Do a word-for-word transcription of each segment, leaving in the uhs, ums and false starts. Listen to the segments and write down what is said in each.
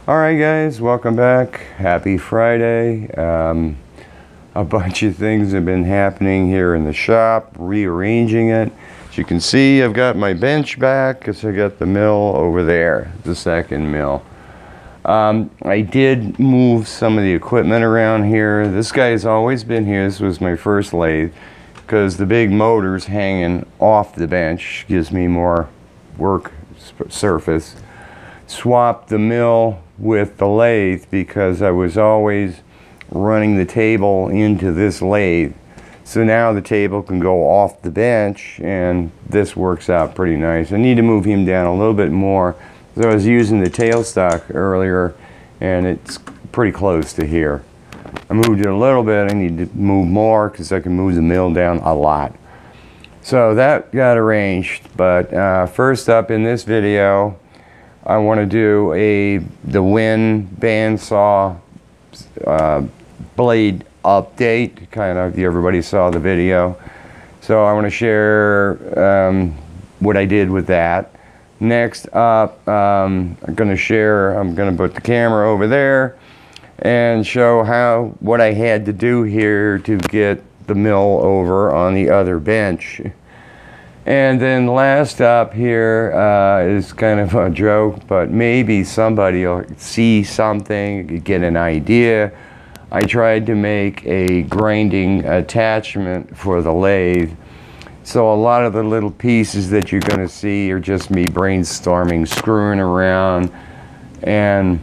Alright guys, welcome back. Happy Friday. Um, a bunch of things have been happening here in the shop, rearranging it. As you can see, I've got my bench back because I got the mill over there, the second mill. Um, I did move some of the equipment around here. This guy's always been here. This was my first lathe because the big motor's hanging off the bench. Gives me more work surface. Swapped the mill with the lathe because I was always running the table into this lathe. So now the table can go off the bench and this works out pretty nice. I need to move him down a little bit more. So I was using the tailstock earlier and it's pretty close to here. I moved it a little bit. I need to move more because I can move the mill down a lot. So that got arranged, but uh, first up in this video I want to do a the Win bandsaw uh, blade update. Kind of, everybody saw the video, so I want to share um, what I did with that. Next up, um, I'm going to share. I'm going to put the camera over there and show how what I had to do here to get the mill over on the other bench. And then last up here uh, is kind of a joke, but maybe somebody will see something, get an idea. I tried to make a grinding attachment for the lathe. So a lot of the little pieces that you're going to see are just me brainstorming, screwing around, and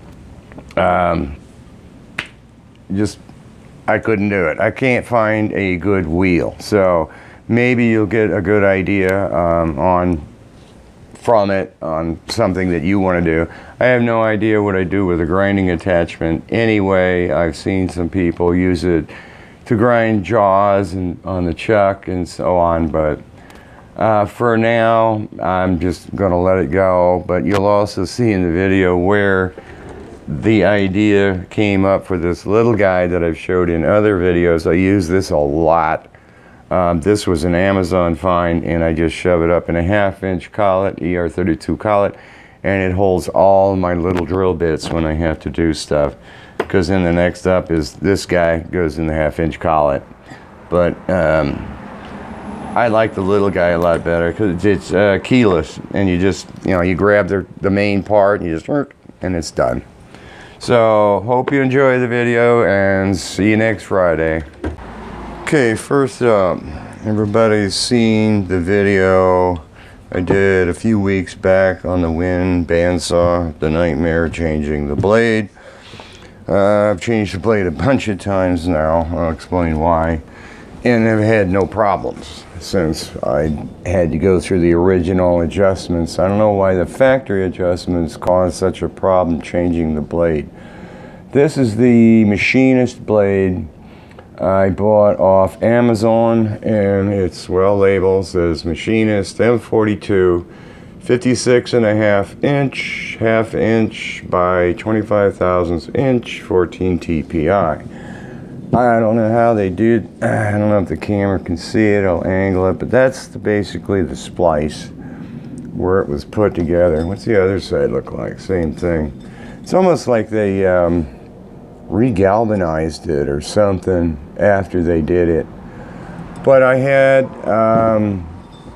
um, just, I couldn't do it. I can't find a good wheel. So maybe you'll get a good idea um, on from it on something that you want to do. I have no idea what I do with a grinding attachment anyway. I've seen some people use it to grind jaws and on the chuck and so on, but uh, for now I'm just gonna let it go. But you'll also see in the video where the idea came up for this little guy that I've showed in other videos. I use this a lot. Um, this was an Amazon find and I just shove it up in a half inch collet, E R thirty-two collet, and it holds all my little drill bits when I have to do stuff. Because then the next up is this guy goes in the half inch collet. But um, I like the little guy a lot better because it's uh, keyless and you just, you know, you grab the, the main part and you just work and it's done. So hope you enjoy the video and see you next Friday. Okay, first up, everybody's seen the video I did a few weeks back on the Win bandsaw, the nightmare changing the blade. Uh, I've changed the blade a bunch of times now. I'll explain why. And I've had no problems since I had to go through the original adjustments. I don't know why the factory adjustments caused such a problem changing the blade. This is the machinist blade I bought off Amazon, and it's well labeled, says machinist M forty-two, fifty-six and a half inch, half inch by twenty-five thousandths inch, fourteen T P I. I don't know how they did. I don't know if the camera can see it. I'll angle it, but that's the, basically the splice where it was put together. What's the other side look like? Same thing. It's almost like they um, regalvanized it or something after they did it. But I had um,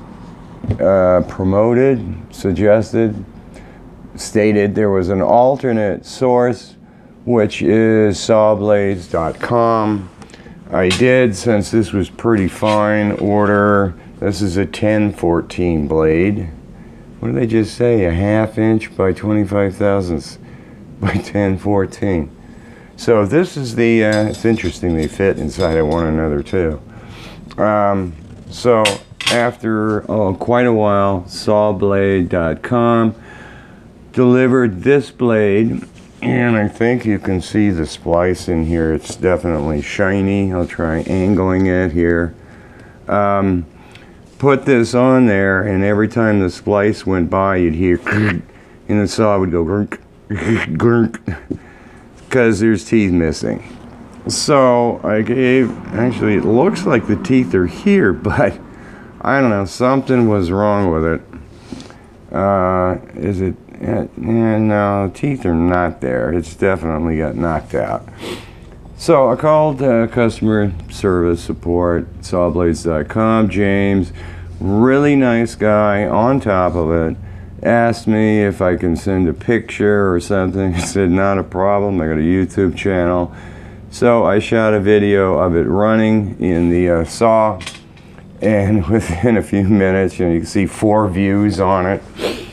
uh, promoted, suggested, stated there was an alternate source, which is saw blades dot com. I did, since this was pretty fine, order. This is a ten fourteen blade. What did they just say? A half inch by twenty-five thousandths by ten fourteen. So this is the, uh, it's interesting they fit inside of one another too. Um, so after oh, quite a while, saw blade dot com delivered this blade, and I think you can see the splice in here. It's definitely shiny. I'll try angling it here. Um, put this on there, and every time the splice went by, you'd hear and the saw would go grunk, grunk, because there's teeth missing. So I gave, actually it looks like the teeth are here, but I don't know, something was wrong with it. Uh, is it, it, yeah, no, teeth are not there. It's definitely got knocked out. So I called uh, customer service support, saw blades dot com. James, really nice guy, on top of it, asked me if I can send a picture or something. I said, not a problem. I got a YouTube channel. So I shot a video of it running in the uh, saw, and within a few minutes, you know, you can see four views on it.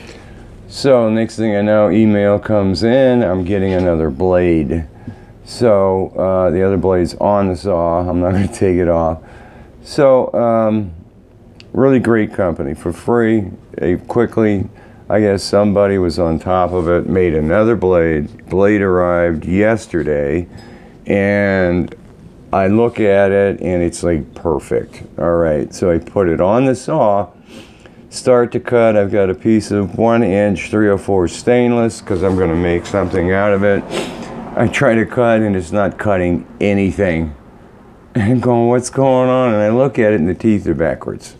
So next thing I know, email comes in, I'm getting another blade. So uh, the other blade's on the saw, I'm not going to take it off. So um, really great company, for free. They quickly, I guess somebody was on top of it, made another blade. Blade arrived yesterday, and I look at it and it's like perfect. All right, so I put it on the saw, start to cut. I've got a piece of one inch three oh four stainless because I'm going to make something out of it. I try to cut and it's not cutting anything. And I'm going, what's going on? And I look at it and the teeth are backwards.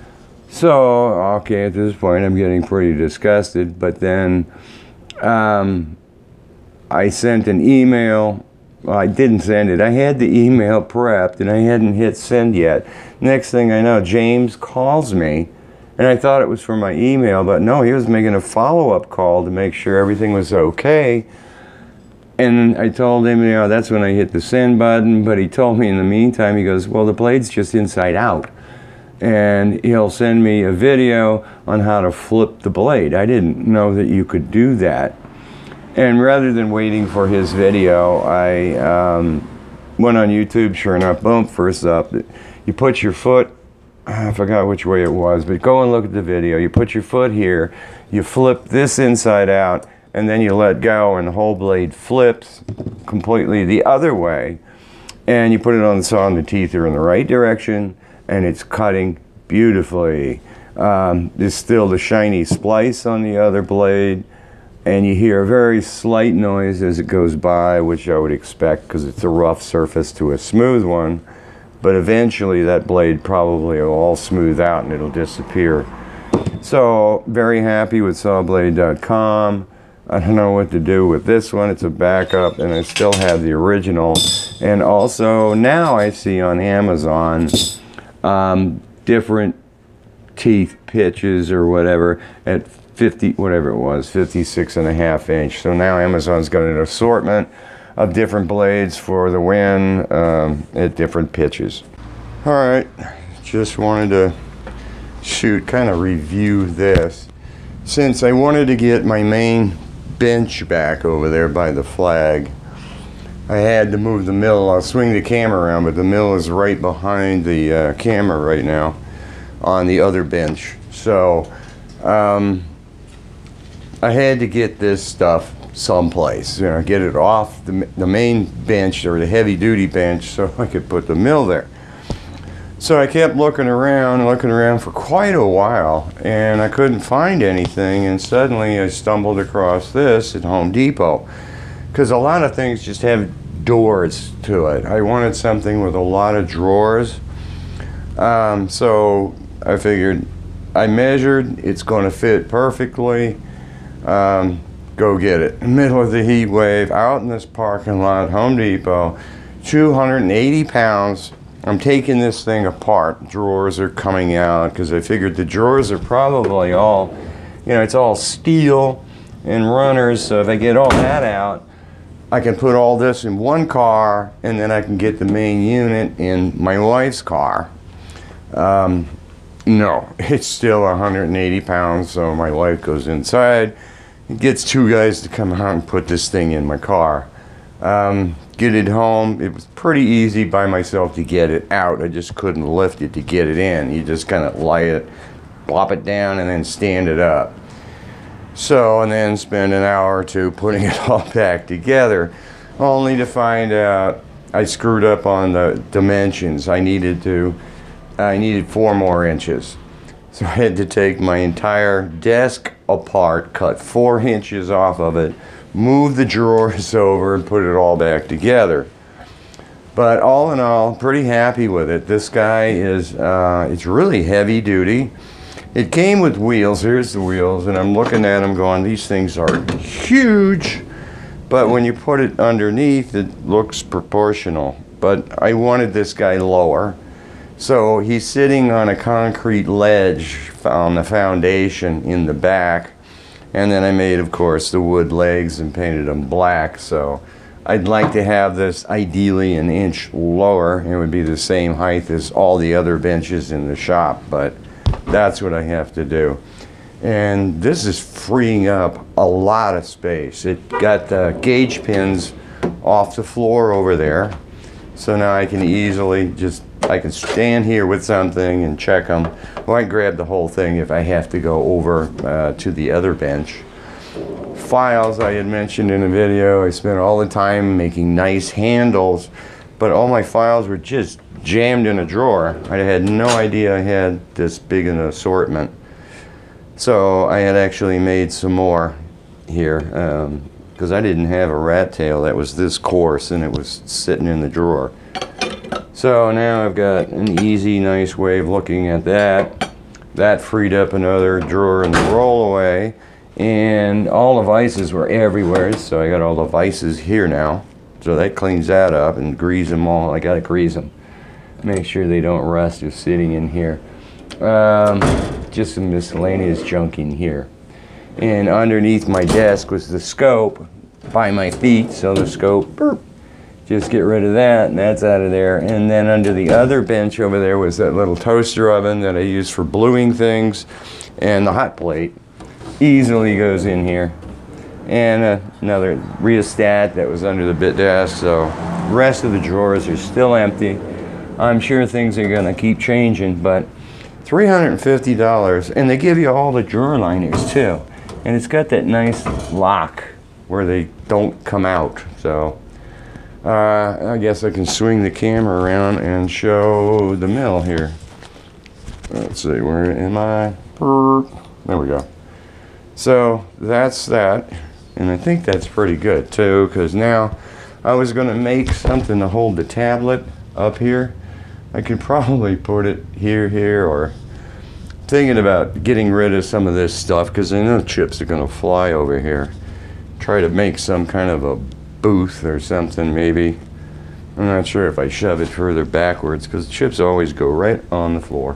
So, okay, at this point I'm getting pretty disgusted. But then um, I sent an email. Well, I didn't send it. I had the email prepped and I hadn't hit send yet. Next thing I know, James calls me. And I thought it was for my email, but no, he was making a follow-up call to make sure everything was okay. And I told him, you know, that's when I hit the send button, but he told me in the meantime, he goes, well, the blade's just inside out. And he'll send me a video on how to flip the blade. I didn't know that you could do that. And rather than waiting for his video, I um, went on YouTube, sure enough, boom, first up, you put your foot, I forgot which way it was, but go and look at the video. You put your foot here, you flip this inside out, and then you let go and the whole blade flips completely the other way, and you put it on the saw and the teeth are in the right direction and it's cutting beautifully. Um, there's still the shiny splice on the other blade, and you hear a very slight noise as it goes by, which I would expect because it's a rough surface to a smooth one, but eventually that blade probably will all smooth out and it'll disappear. So very happy with saw blade dot com. I don't know what to do with this one. It's a backup, and I still have the original. And also now I see on Amazon um, different teeth pitches or whatever at fifty, whatever it was, fifty-six and a half inch. So now Amazon's got an assortment of different blades for the win um, at different pitches. All right, just wanted to shoot, kind of review this. Since I wanted to get my main bench back over there by the flag, I had to move the mill. I'll swing the camera around, but the mill is right behind the uh, camera right now on the other bench. So um, I had to get this stuff someplace, you know, get it off the, the main bench or the heavy duty bench so I could put the mill there. So I kept looking around, looking around for quite a while, and I couldn't find anything, and suddenly I stumbled across this at Home Depot, because a lot of things just have doors to it. I wanted something with a lot of drawers, um, so I figured, I measured, it's going to fit perfectly, um, go get it. In the middle of the heat wave, out in this parking lot, Home Depot, two hundred eighty pounds. I'm taking this thing apart. Drawers are coming out because I figured the drawers are probably all, you know, it's all steel and runners. So if I get all that out, I can put all this in one car, and then I can get the main unit in my wife's car. Um, no, it's still one hundred eighty pounds. So my wife goes inside, gets two guys to come out and put this thing in my car. Um, get it home. It was pretty easy by myself to get it out. I just couldn't lift it to get it in. You just kind of lay it, plop it down, and then stand it up. So, and then spend an hour or two putting it all back together, only to find out I screwed up on the dimensions. I needed to, I needed four more inches. So I had to take my entire desk apart, cut four inches off of it, move the drawers over, and put it all back together. But all in all, pretty happy with it. This guy is, uh, it's really heavy duty. It came with wheels. Here's the wheels, and I'm looking at them going, these things are huge, but when you put it underneath, it looks proportional. But I wanted this guy lower, so he's sitting on a concrete ledge on the foundation in the back, and then I made, of course, the wood legs and painted them black. So I'd like to have this ideally an inch lower. It would be the same height as all the other benches in the shop, but that's what I have to do. And this is freeing up a lot of space. It got the gauge pins off the floor over there, so now I can easily just, I can stand here with something and check them. Well, I can grab the whole thing if I have to go over uh, to the other bench. Files, I had mentioned in a video, I spent all the time making nice handles, but all my files were just jammed in a drawer. I had no idea I had this big an assortment. So I had actually made some more here, because um, I didn't have a rat tail that was this coarse, and it was sitting in the drawer. So now I've got an easy, nice way of looking at that. That freed up another drawer in the rollaway. And all the vices were everywhere, so I got all the vices here now. So that cleans that up and grease them all. I gotta grease them. Make sure they don't rust just sitting in here. Um, just some miscellaneous junk in here. And underneath my desk was the scope by my feet, so the scope, burp, just get rid of that, and that's out of there. And then under the other bench over there was that little toaster oven that I use for bluing things, and the hot plate easily goes in here, and uh, another rheostat that was under the bit desk. So the rest of the drawers are still empty. I'm sure things are gonna keep changing, but three hundred fifty dollars, and they give you all the drawer liners too, and it's got that nice lock where they don't come out. So uh, I guess I can swing the camera around and show the mill here. Let's see, where am I? There we go. So that's that, and I think that's pretty good too, because now I was going to make something to hold the tablet up here. I could probably put it here, here, or thinking about getting rid of some of this stuff, because I know chips are going to fly over here. Try to make some kind of a booth or something maybe. I'm not sure if I shove it further backwards, because chips always go right on the floor.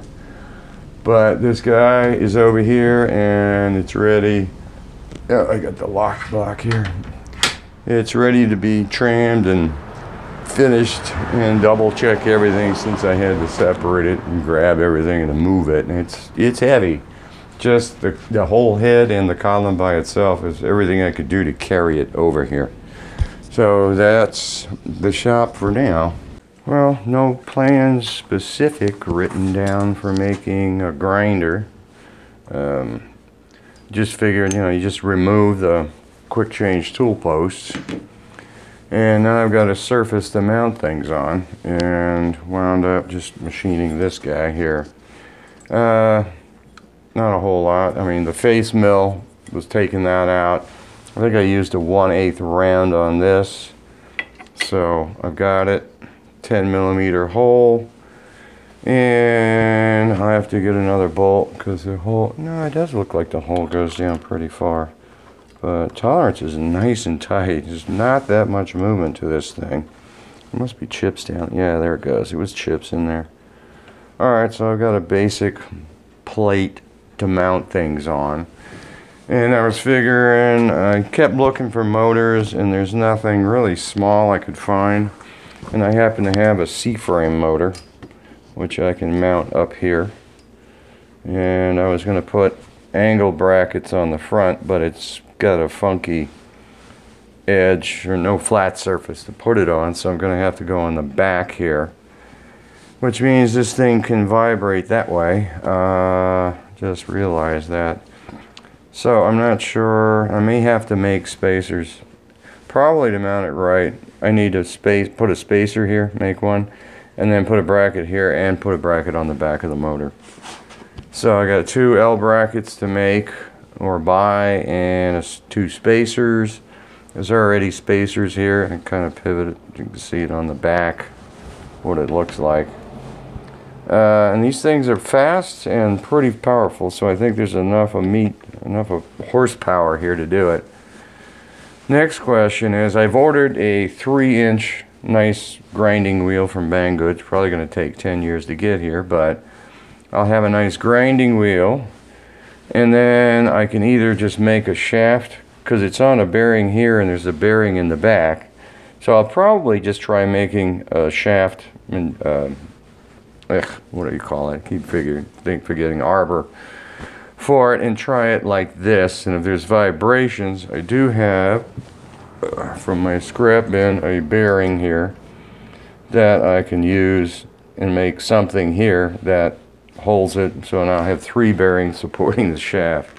But this guy is over here, and it's ready. Yeah, I got the lock block here. It's ready to be trimmed and finished, and double check everything, since I had to separate it and grab everything and move it. And it's it's heavy. Just the, the whole head and the column by itself is everything I could do to carry it over here. So that's the shop for now. Well, no plans specific written down for making a grinder. Um, just figured, you know, you just remove the quick change tool posts, and now I've got a surface to mount things on, and wound up just machining this guy here. Uh, not a whole lot. I mean, the face mill was taking that out. I think I used a one eighth round on this, so I've got it. ten millimeter hole, and I have to get another bolt, because the hole, no, it does look like the hole goes down pretty far, but tolerance is nice and tight. There's not that much movement to this thing. There must be chips down. Yeah, there it goes. It was chips in there. Alright, so I've got a basic plate to mount things on, and I was figuring, I kept looking for motors, and there's nothing really small I could find. And I happen to have a C-frame motor, which I can mount up here. And I was going to put angle brackets on the front, but it's got a funky edge, or no flat surface to put it on, so I'm going to have to go on the back here. Which means this thing can vibrate that way. Uh, just realized that. So I'm not sure. I may have to make spacers. Probably to mount it right, I need to space, put a spacer here, make one, and then put a bracket here, and put a bracket on the back of the motor. So I got two L brackets to make or buy, and a, two spacers. There's already spacers here. I kind of pivoted. You can see it on the back, what it looks like. Uh, and these things are fast and pretty powerful, so I think there's enough of meat, enough of horsepower here to do it. Next question is, I've ordered a three inch nice grinding wheel from Banggood. It's probably going to take ten years to get here, but I'll have a nice grinding wheel, and then I can either just make a shaft, because it's on a bearing here and there's a bearing in the back, so I'll probably just try making a shaft and uh, ugh, what do you call it? I keep figuring, think forgetting arbor for it, and try it like this. And if there's vibrations, I do have uh, from my scrap bin a bearing here that I can use and make something here that holds it. So now I have three bearings supporting the shaft.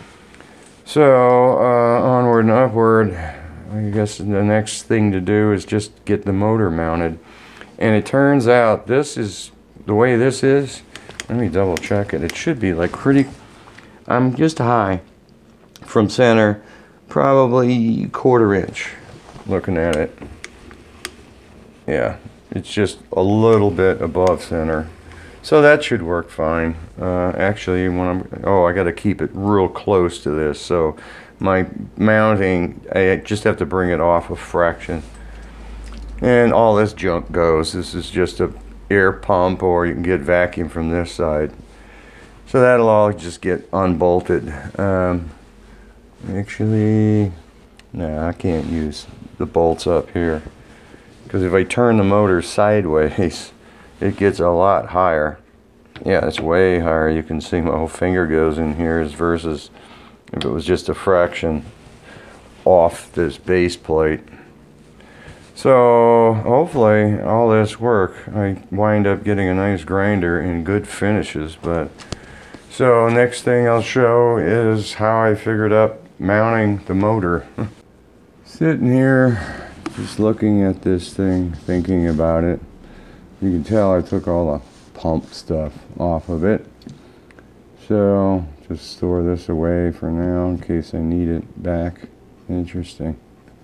So uh, onward and upward. I guess the next thing to do is just get the motor mounted. And it turns out this is the way this is. Let me double check it. It should be like pretty, I'm just high from center, probably quarter inch looking at it. Yeah, it's just a little bit above center. So that should work fine. Uh, actually, when I'm, oh, I got to keep it real close to this. So my mounting, I just have to bring it off a fraction. And all this junk goes. This is just a air pump, or you can get vacuum from this side. So that'll all just get unbolted. Um, actually, no, I can't use the bolts up here, because if I turn the motor sideways, it gets a lot higher. Yeah, it's way higher. You can see my whole finger goes in here, as versus if it was just a fraction off this base plate. So hopefully all this work, I wind up getting a nice grinder and good finishes. But so next thing I'll show is how I figured up mounting the motor. Sitting here just looking at this thing, thinking about it. You can tell I took all the pump stuff off of it. So just store this away for now in case I need it back. Interesting.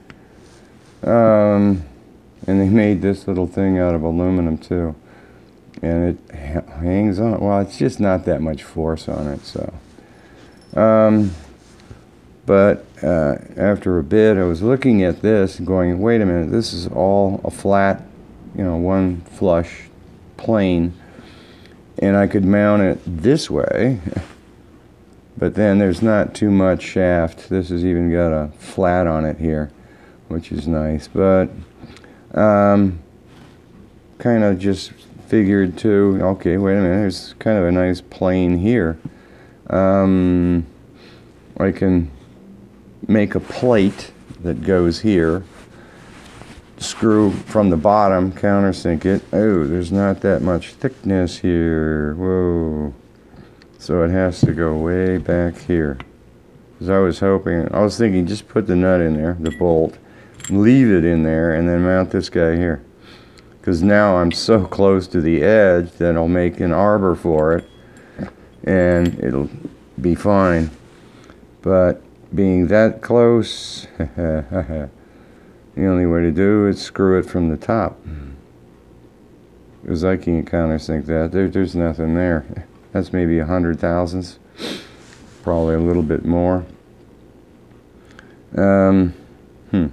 Um, and they made this little thing out of aluminum too, and it ha hangs on. Well, it's just not that much force on it, so. Um, but uh, after a bit, I was looking at this and going, wait a minute, this is all a flat, you know, one flush plane, and I could mount it this way. But then there's not too much shaft. This has even got a flat on it here, which is nice. But um, kind of just figured too, okay, wait a minute, there's kind of a nice plane here. Um, I can make a plate that goes here, screw from the bottom, countersink it. Oh, there's not that much thickness here. Whoa. So it has to go way back here. Because I was hoping, I was thinking just put the nut in there, the bolt, leave it in there, and then mount this guy here. Because now I'm so close to the edge that I'll make an arbor for it, and it'll be fine. But being that close, the only way to do is screw it from the top. Because I can't countersink that. There, there's nothing there. That's maybe a hundred thousandths, probably a little bit more. Um, hmm.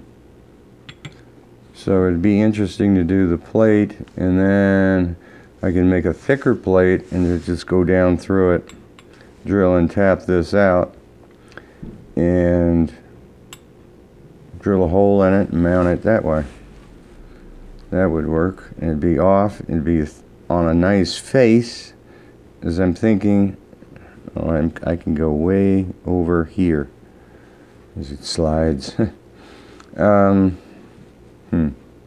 So it'd be interesting to do the plate, and then I can make a thicker plate and just go down through it, drill and tap this out, and drill a hole in it and mount it that way. That would work. And it'd be off, it'd be on a nice face. As I'm thinking, oh, I'm, I can go way over here as it slides. um, hmm.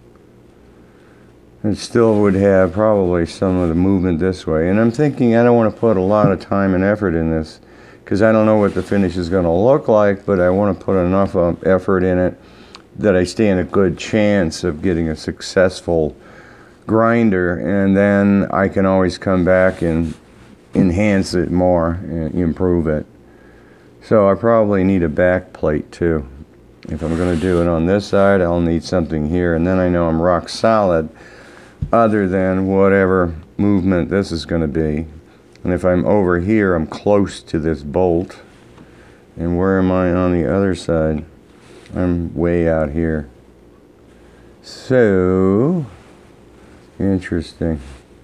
It still would have probably some of the movement this way. And I'm thinking I don't want to put a lot of time and effort in this, because I don't know what the finish is going to look like, but I want to put enough um, effort in it that I stand a good chance of getting a successful grinder, and then I can always come back and enhance it more and improve it. So I probably need a back plate too. If I'm going to do it on this side, I'll need something here, and then I know I'm rock solid, other than whatever movement this is going to be. And if I'm over here, I'm close to this bolt. And where am I on the other side? I'm way out here. So, interesting.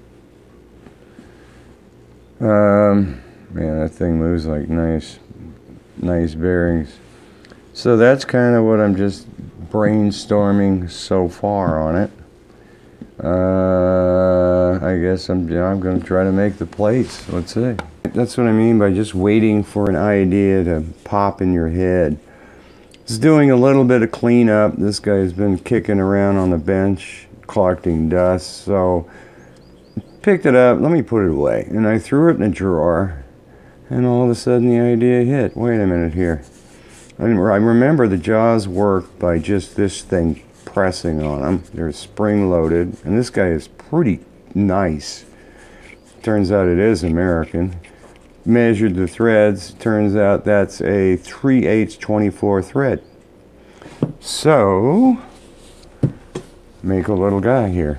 Um, man, that thing moves like nice, nice bearings. So that's kind of what I'm just brainstorming so far on it. Uh, I guess I'm, I'm going to try to make the plates. Let's see. That's what I mean by just waiting for an idea to pop in your head. It's doing a little bit of cleanup. This guy's been kicking around on the bench, collecting dust. So picked it up. Let me put it away. And I threw it in a drawer. And all of a sudden the idea hit. Wait a minute here. I remember the jaws work by just this thing pressing on them. They're spring loaded, and this guy is pretty nice. Turns out it is American. Measured the threads. Turns out that's a three eighths twenty-four thread. So make a little guy here.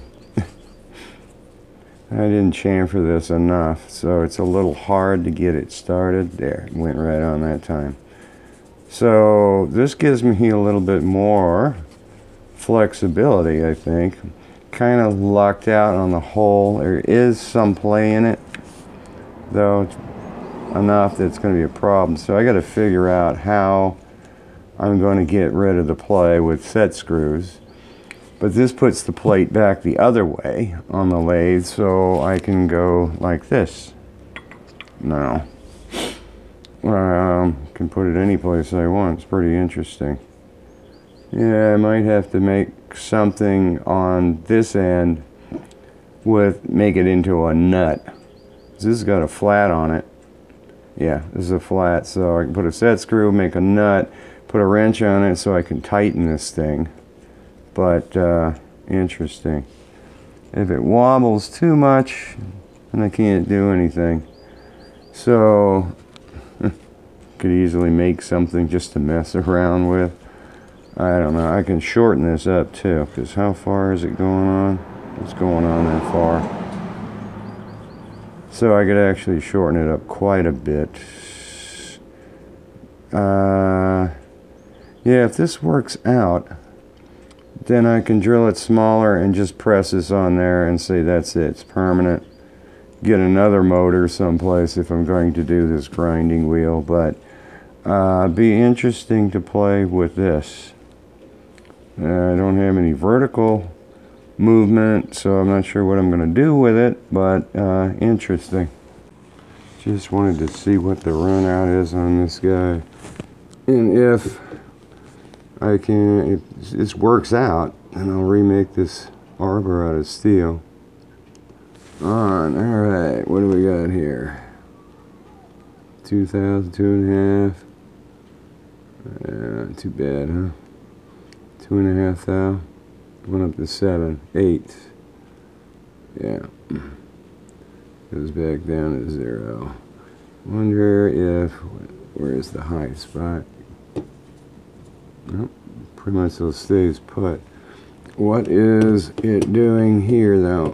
I didn't chamfer this enough, so it's a little hard to get it started. There, it went right on that time. So this gives me a little bit more flexibility, I think. Kind of locked out on the hole. There is some play in it, though it's enough that it's going to be a problem. So I got to figure out how I'm going to get rid of the play with set screws. But this puts the plate back the other way on the lathe, so I can go like this. No. Um, can put it any place I want. It's pretty interesting. Yeah, I might have to make something on this end with, make it into a nut. This has got a flat on it. Yeah, this is a flat, so I can put a set screw, make a nut, put a wrench on it so I can tighten this thing. But, uh, interesting. If it wobbles too much, then I can't do anything. So, could easily make something just to mess around with. I don't know. I can shorten this up too, because how far is it going on? It's going on that far. So I could actually shorten it up quite a bit. Uh, yeah, if this works out, then I can drill it smaller and just press this on there and say that's it, it's permanent. Get another motor someplace if I'm going to do this grinding wheel, but uh, be interesting to play with this. Uh, I don't have any vertical movement, so I'm not sure what I'm going to do with it, but uh, interesting. Just wanted to see what the run out is on this guy. And if I can, if this works out, then I'll remake this arbor out of steel. On, alright, what do we got here? two thousand, two and a half. Uh, too bad, huh? Two and a half thou. Went up to seven, eight. Yeah. Goes back down to zero. Wonder if, where's the high spot? Nope, pretty much it stays put. What is it doing here though?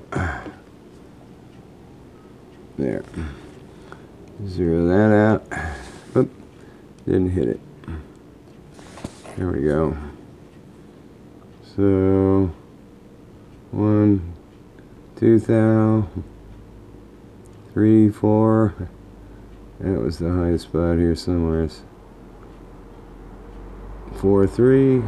There. Zero that out. Oop, didn't hit it. There we go. So, one, two thou, three, four. That was the high spot here somewhere. Four, three.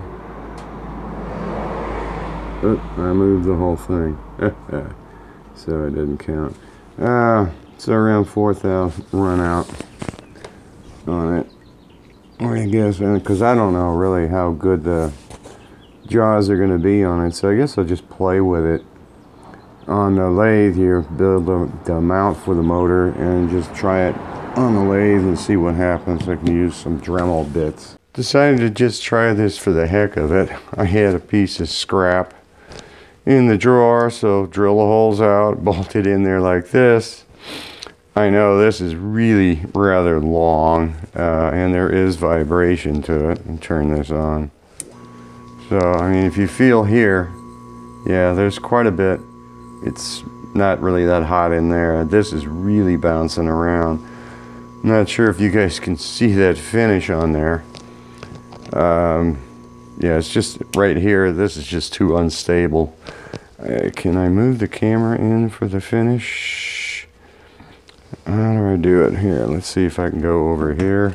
Oh, I moved the whole thing. So it didn't count. Uh, so around four thousand run out on it. Or I guess, because I don't know really how good the jaws are going to be on it, so I guess I'll just play with it on the lathe here, build the, the mount for the motor, and just try it on the lathe and see what happens. I can use some Dremel bits. Decided to just try this for the heck of it. I had a piece of scrap in the drawer, so drill the holes out, bolt it in there like this. I know this is really rather long, uh, and there is vibration to it. And turn this on. So, I mean, if you feel here, yeah, there's quite a bit. It's not really that hot in there. This is really bouncing around. I'm not sure if you guys can see that finish on there. Um, yeah, it's just right here. This is just too unstable. Uh, can I move the camera in for the finish? How do I do it here? Let's see if I can go over here.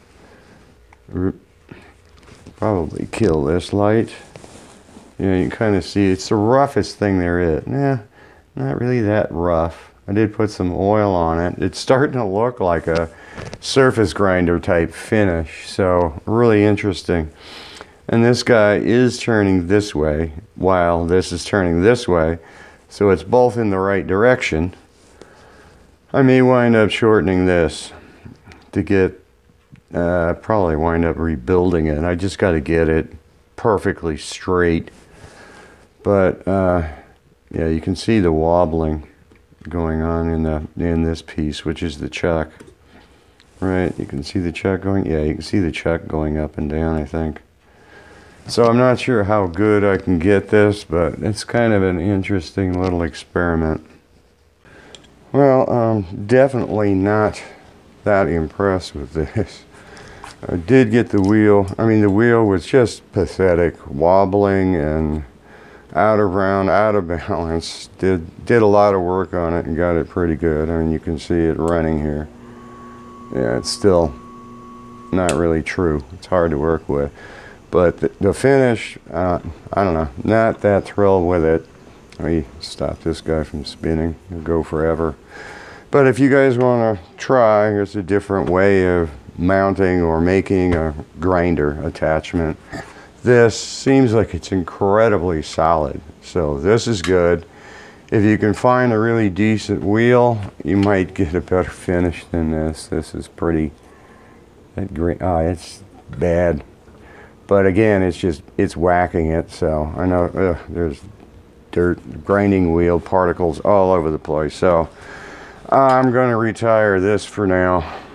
Probably kill this light. Yeah, you can kind of see it's the roughest thing there is. Nah, not really that rough. I did put some oil on it. It's starting to look like a surface grinder type finish, so really interesting. And this guy is turning this way while this is turning this way, so it's both in the right direction. I may wind up shortening this to get, uh, probably wind up rebuilding it. I just got to get it perfectly straight. But uh, yeah, you can see the wobbling going on in the in this piece, which is the chuck. Right, you can see the chuck going. Yeah, you can see the chuck going up and down, I think. So I'm not sure how good I can get this, but it's kind of an interesting little experiment. Well, um, definitely not that impressed with this. I did get the wheel. I mean, the wheel was just pathetic, wobbling and out of round, out of balance. Did did a lot of work on it and got it pretty good. I mean, you can see it running here. Yeah, it's still not really true. It's hard to work with. But the, the finish, uh, I don't know, not that thrilled with it. Let me stop this guy from spinning. It'll go forever. But if you guys want to try, here's a different way of mounting or making a grinder attachment. This seems like it's incredibly solid. So this is good. If you can find a really decent wheel, you might get a better finish than this. This is pretty, that green, ah, it's bad. But again, it's just, it's whacking it. So I know ugh, there's dirt, grinding wheel particles all over the place. So I'm going to retire this for now.